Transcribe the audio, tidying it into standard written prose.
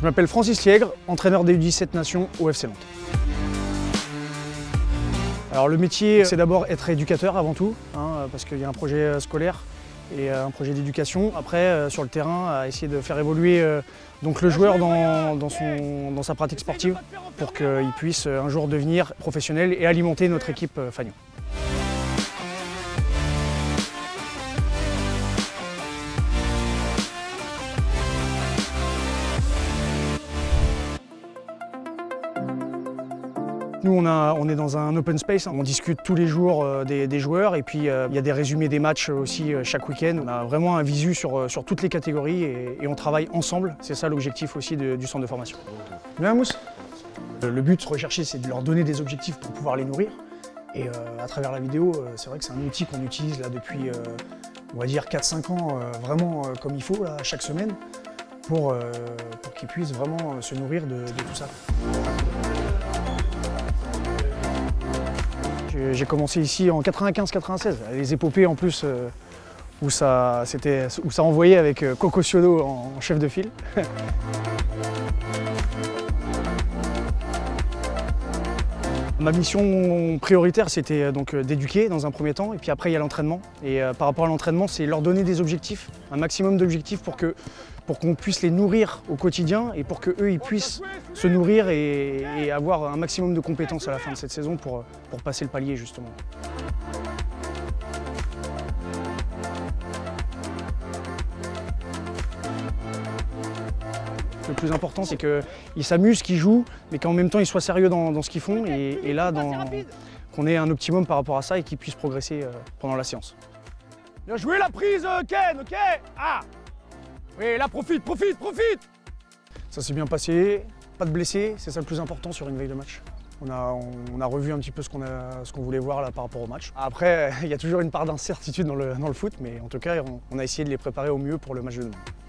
Je m'appelle Francis Liègre, entraîneur des U17 Nations au FC Nantes. Alors le métier, c'est d'abord être éducateur avant tout, parce qu'il y a un projet scolaire et un projet d'éducation. Après, sur le terrain, à essayer de faire évoluer donc le joueur dans sa pratique sportive pour qu'il puisse un jour devenir professionnel et alimenter notre équipe Fagnon. Nous, on est dans un open space, on discute tous les jours des joueurs et puis il y a des résumés des matchs aussi chaque week-end. On a vraiment un visu sur toutes les catégories et on travaille ensemble. C'est ça l'objectif aussi du centre de formation. Bien, Mousse. Le but recherché, c'est de leur donner des objectifs pour pouvoir les nourrir. Et à travers la vidéo, c'est vrai que c'est un outil qu'on utilise là, depuis, on va dire, 4-5 ans, vraiment comme il faut, là, chaque semaine, pour qu'ils puissent vraiment se nourrir de tout ça. J'ai commencé ici en 95-96, les épopées en plus où ça envoyait avec Coco Siodo en chef de file. Ma mission prioritaire, c'était donc d'éduquer dans un premier temps, et puis après il y a l'entraînement. Et par rapport à l'entraînement, c'est leur donner des objectifs, un maximum d'objectifs pour qu'on puisse les nourrir au quotidien et pour qu'eux ils puissent se nourrir et avoir un maximum de compétences à la fin de cette saison pour passer le palier justement. Le plus important, c'est qu'ils s'amusent, qu'ils jouent, mais qu'en même temps ils soient sérieux dans ce qu'ils font et là qu'on ait un optimum par rapport à ça et qu'ils puissent progresser pendant la séance. Bien joué la prise, Ken, ok? Ah! Oui, là, profite! Ça s'est bien passé, pas de blessés, c'est ça le plus important sur une veille de match. On a revu un petit peu ce qu'on voulait voir là par rapport au match. Après, il y a toujours une part d'incertitude dans le foot, mais en tout cas, on a essayé de les préparer au mieux pour le match de demain.